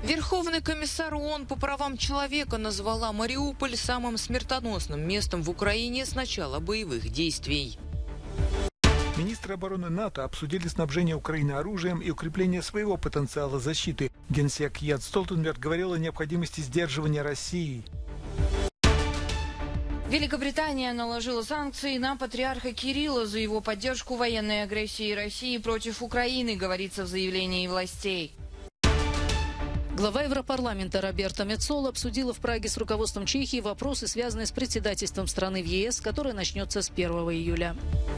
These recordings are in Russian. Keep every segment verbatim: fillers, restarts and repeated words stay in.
Верховный комиссар ООН по правам человека назвала Мариуполь самым смертоносным местом в Украине с начала боевых действий. Министры обороны НАТО обсудили снабжение Украины оружием и укрепление своего потенциала защиты. Генсек Йенс Столтенберг говорил о необходимости сдерживания России. Великобритания наложила санкции на патриарха Кирилла за его поддержку военной агрессии России против Украины, говорится в заявлении властей. Глава Европарламента Роберта Мецола обсудила в Праге с руководством Чехии вопросы, связанные с председательством страны в ЕС, которое начнется с первого июля.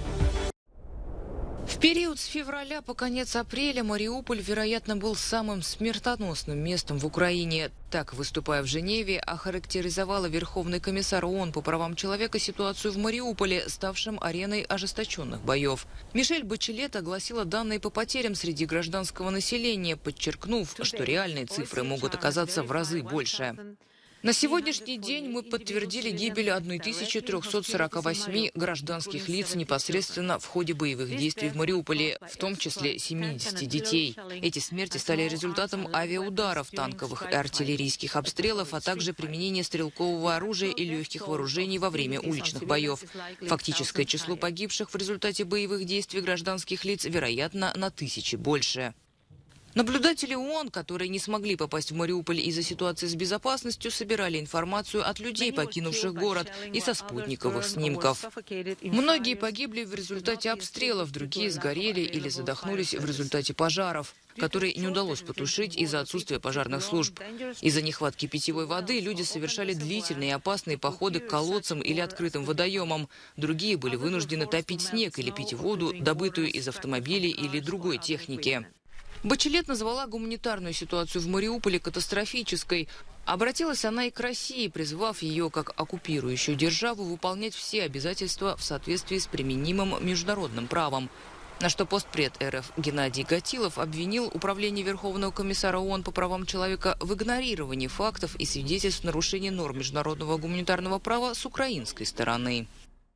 В период с февраля по конец апреля Мариуполь, вероятно, был самым смертоносным местом в Украине. Так, выступая в Женеве, охарактеризовала Верховный комиссар ООН по правам человека ситуацию в Мариуполе, ставшем ареной ожесточенных боев. Мишель Бачелет огласила данные по потерям среди гражданского населения, подчеркнув, что реальные цифры могут оказаться в разы больше. На сегодняшний день мы подтвердили гибель тысячи трёхсот сорока восьми гражданских лиц непосредственно в ходе боевых действий в Мариуполе, в том числе семидесяти детей. Эти смерти стали результатом авиаударов, танковых и артиллерийских обстрелов, а также применения стрелкового оружия и легких вооружений во время уличных боев. Фактическое число погибших в результате боевых действий гражданских лиц, вероятно, на тысячи больше. Наблюдатели ООН, которые не смогли попасть в Мариуполь из-за ситуации с безопасностью, собирали информацию от людей, покинувших город, и со спутниковых снимков. Многие погибли в результате обстрелов, другие сгорели или задохнулись в результате пожаров, которые не удалось потушить из-за отсутствия пожарных служб. Из-за нехватки питьевой воды люди совершали длительные и опасные походы к колодцам или открытым водоемам. Другие были вынуждены топить снег или пить воду, добытую из автомобилей или другой техники. Бачелет назвала гуманитарную ситуацию в Мариуполе катастрофической. Обратилась она и к России, призвав ее, как оккупирующую державу, выполнять все обязательства в соответствии с применимым международным правом. На что постпред РФ Геннадий Гатилов обвинил Управление Верховного комиссара ООН по правам человека в игнорировании фактов и свидетельств нарушения норм международного гуманитарного права с украинской стороны.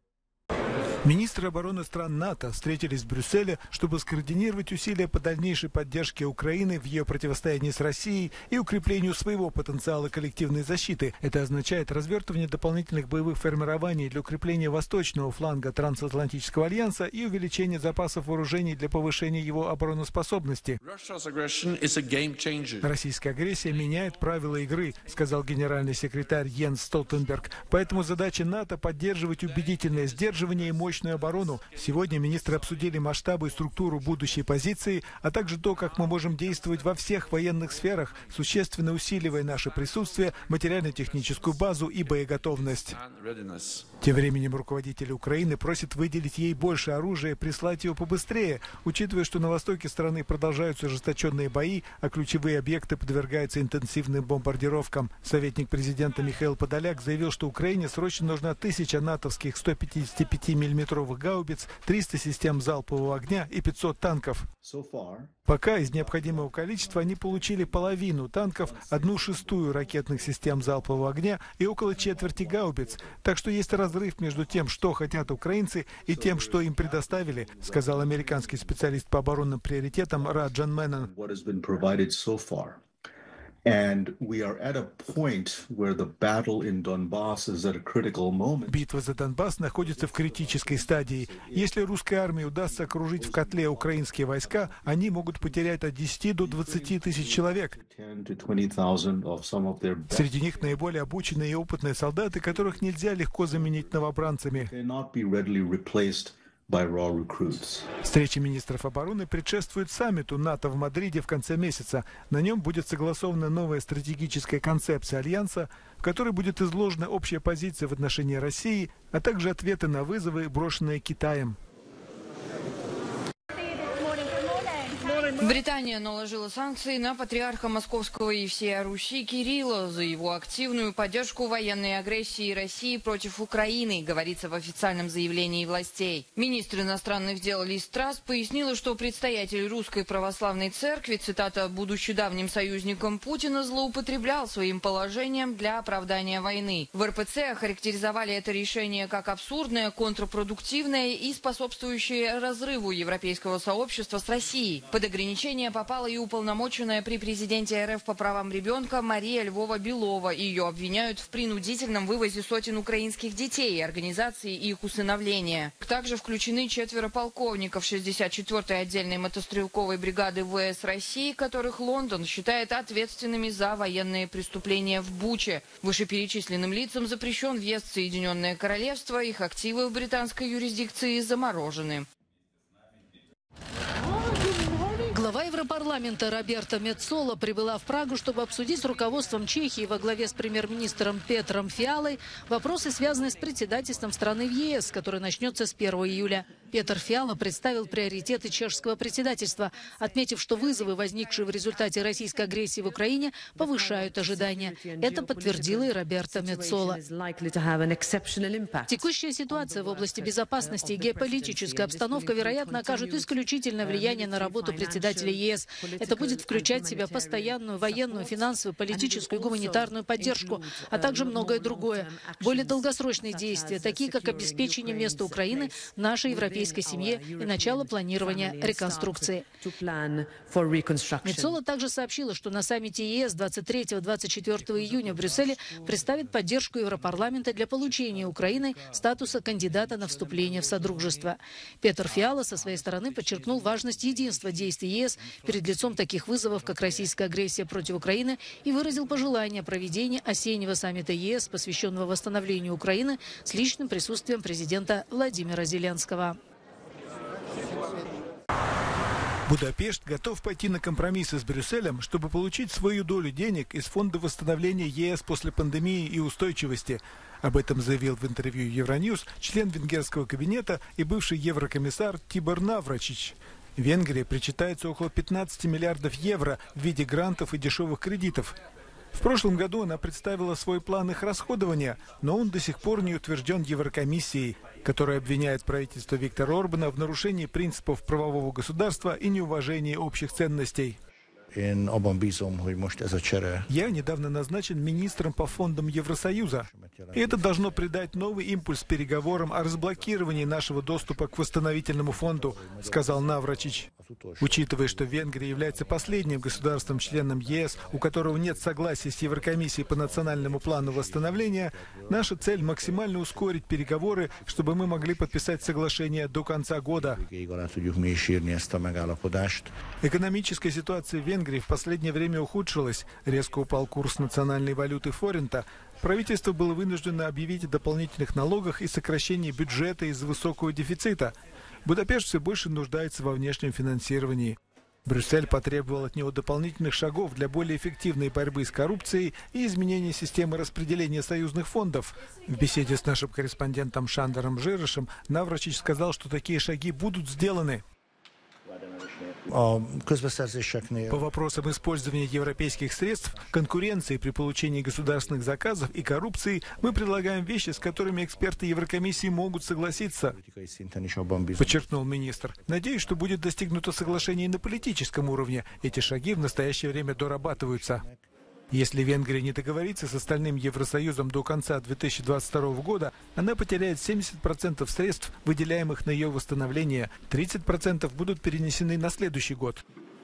Министры обороны стран НАТО встретились в Брюсселе, чтобы скоординировать усилия по дальнейшей поддержке Украины в ее противостоянии с Россией и укреплению своего потенциала коллективной защиты. Это означает развертывание дополнительных боевых формирований для укрепления восточного фланга Трансатлантического альянса и увеличение запасов вооружений для повышения его обороноспособности. Российская агрессия меняет правила игры, сказал генеральный секретарь Йенс Столтенберг. Поэтому задача НАТО поддерживать убедительное сдерживание и мощь мощную оборону. Сегодня министры обсудили масштабы и структуру будущей позиции, а также то, как мы можем действовать во всех военных сферах, существенно усиливая наше присутствие, материально-техническую базу и боеготовность. Тем временем руководители Украины просят выделить ей больше оружия и прислать его побыстрее, учитывая, что на востоке страны продолжаются ожесточенные бои, а ключевые объекты подвергаются интенсивным бомбардировкам. Советник президента Михаил Подоляк заявил, что Украине срочно нужна тысяча натовских сто пятидесяти пяти миллиметровых гаубиц, триста систем залпового огня и пятьсот танков. Пока из необходимого количества они получили половину танков, одну шестую ракетных систем залпового огня и около четверти гаубиц. Так что есть разрыв между тем, что хотят украинцы, и тем, что им предоставили, сказал американский специалист по оборонным приоритетам Раджан Меннон. Битва за Донбасс находится в критической стадии. Если русской армии удастся окружить в котле украинские войска, они могут потерять от десяти до двадцати тысяч человек. Среди них наиболее обученные и опытные солдаты, которых нельзя легко заменить новобранцами. Встреча министров обороны предшествует саммиту НАТО в Мадриде в конце месяца. На нем будет согласована новая стратегическая концепция Альянса, в которой будет изложена общая позиция в отношении России, а также ответы на вызовы, брошенные Китаем. Британия наложила санкции на патриарха Московского и всей Руси Кирилла за его активную поддержку военной агрессии России против Украины, говорится в официальном заявлении властей. Министр иностранных дел Лиз Трасс пояснила, что предстоятель Русской Православной Церкви, цитата, будучи давним союзником Путина, злоупотреблял своим положением для оправдания войны. В эр пэ цэ охарактеризовали это решение как абсурдное, контрпродуктивное и способствующее разрыву европейского сообщества с Россией. Подогревание ограничения попала и уполномоченная при президенте РФ по правам ребенка Мария Львова-Белова. Ее обвиняют в принудительном вывозе сотен украинских детей и организации их усыновления. Также включены четверо полковников шестьдесят четвёртой отдельной мотострелковой бригады ВС России, которых Лондон считает ответственными за военные преступления в Буче. Вышеперечисленным лицам запрещен въезд в Соединенное Королевство, их активы в британской юрисдикции заморожены. Глава Европарламента Роберта Мецола прибыла в Прагу, чтобы обсудить с руководством Чехии во главе с премьер-министром Петром Фиалой вопросы, связанные с председательством страны в ЕС, который начнется с первого июля. Петр Фиала представил приоритеты чешского председательства, отметив, что вызовы, возникшие в результате российской агрессии в Украине, повышают ожидания. Это подтвердила и Роберта Мецола. Текущая ситуация в области безопасности и геополитическая обстановка, вероятно, окажут исключительное влияние на работу председателя ЕС. Это будет включать в себя постоянную военную, финансовую, политическую и гуманитарную поддержку, а также многое другое. Более долгосрочные действия, такие как обеспечение места Украины в нашей европейской семье и начало планирования реконструкции. Мецола также сообщила, что на саммите ЕС двадцать третьего — двадцать четвёртого июня в Брюсселе представит поддержку Европарламента для получения Украиной статуса кандидата на вступление в Содружество. Петр Фиала со своей стороны подчеркнул важность единства действий ЕС перед лицом таких вызовов, как российская агрессия против Украины, и выразил пожелание проведения осеннего саммита ЕС, посвященного восстановлению Украины, с личным присутствием президента Владимира Зеленского. Будапешт готов пойти на компромиссы с Брюсселем, чтобы получить свою долю денег из Фонда восстановления ЕС после пандемии и устойчивости. Об этом заявил в интервью Евроньюз член венгерского кабинета и бывший еврокомиссар Тибор Наврачич. Венгрии причитается около пятнадцати миллиардов евро в виде грантов и дешевых кредитов. В прошлом году она представила свой план их расходования, но он до сих пор не утвержден Еврокомиссией, которая обвиняет правительство Виктора Орбана в нарушении принципов правового государства и неуважении общих ценностей. Я недавно назначен министром по фондам Евросоюза. И это должно придать новый импульс переговорам о разблокировании нашего доступа к восстановительному фонду, сказал Наврачич. Учитывая, что Венгрия является последним государством-членом ЕС, у которого нет согласия с Еврокомиссией по национальному плану восстановления, наша цель максимально ускорить переговоры, чтобы мы могли подписать соглашение до конца года. Экономическая ситуация в Венгрии в последнее время ухудшилась. Резко упал курс национальной валюты форинта. Правительство было вынуждено объявить о дополнительных налогах и сокращении бюджета из-за высокого дефицита. Будапешт все больше нуждается во внешнем финансировании. Брюссель потребовал от него дополнительных шагов для более эффективной борьбы с коррупцией и изменения системы распределения союзных фондов. В беседе с нашим корреспондентом Шандером Жирышем Наврачич сказал, что такие шаги будут сделаны. По вопросам использования европейских средств, конкуренции при получении государственных заказов и коррупции мы предлагаем вещи, с которыми эксперты Еврокомиссии могут согласиться, подчеркнул министр. Надеюсь, что будет достигнуто соглашение на политическом уровне. Эти шаги в настоящее время дорабатываются. Если Венгрия не договорится с остальным Евросоюзом до конца две тысячи двадцать второго года, она потеряет семьдесят процентов средств, выделяемых на ее восстановление. тридцать процентов будут перенесены на следующий год.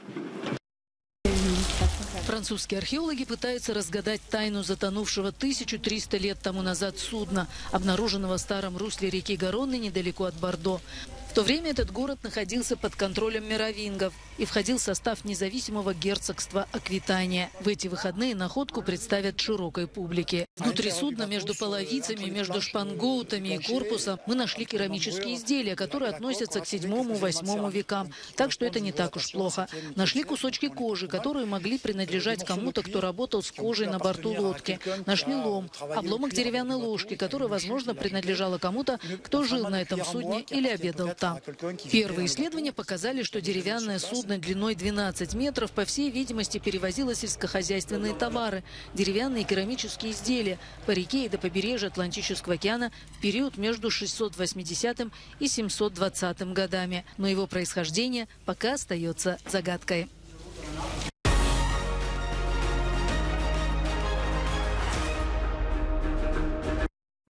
Французские археологи пытаются разгадать тайну затонувшего тысячу триста лет тому назад судна, обнаруженного в старом русле реки Гаронны недалеко от Бордо. В то время этот город находился под контролем меровингов и входил в состав независимого герцогства Аквитания. В эти выходные находку представят широкой публике. Внутри судна, между половицами, между шпангоутами и корпусом, мы нашли керамические изделия, которые относятся к седьмому-восьмому векам. Так что это не так уж плохо. Нашли кусочки кожи, которые могли принадлежать кому-то, кто работал с кожей на борту лодки. Нашли лом, обломок деревянной ложки, которая, возможно, принадлежала кому-то, кто жил на этом судне или обедал там. Первые исследования показали, что деревянное судно длиной двенадцать метров, по всей видимости, перевозило сельскохозяйственные товары, деревянные и керамические изделия по реке и до побережья Атлантического океана в период между шестьсот восьмидесятым и семьсот двадцатым годами. Но его происхождение пока остается загадкой.